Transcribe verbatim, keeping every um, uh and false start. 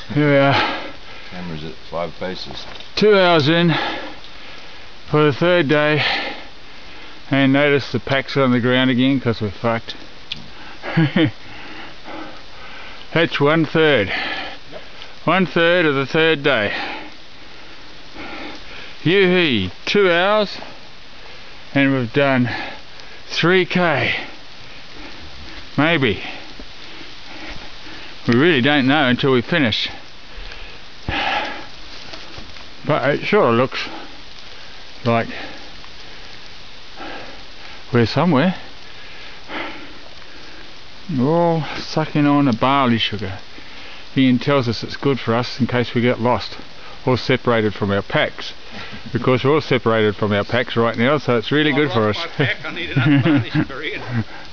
Here we are. Camera's at five paces. Two hours in for the third day, and notice the packs are on the ground again because we're fucked. That's one third. Yep. One third of the third day. Yoo-hee, two hours and we've done three K. Maybe. We really don't know until we finish. But it sure looks like we're somewhere. We're all sucking on a barley sugar. Ian tells us it's good for us in case we get lost or separated from our packs. Because we're all separated from our packs right now, so it's really well, good for us. My pack. I need another barley sugar, Ian.